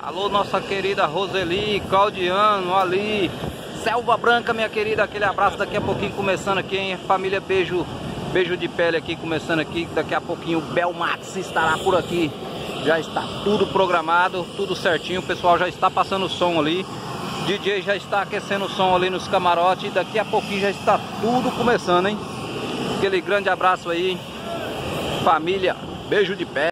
Alô, nossa querida Roseli, Claudiano, ali, Selva Branca, minha querida, aquele abraço. Daqui a pouquinho começando aqui, hein? Família Beijo de Pele aqui, começando aqui. Daqui a pouquinho o Belmax estará por aqui. Já está tudo programado, tudo certinho. O pessoal já está passando o som ali. DJ já está aquecendo o som ali nos camarotes. Daqui a pouquinho já está tudo começando, hein? Aquele grande abraço aí, família Beijo de Pele.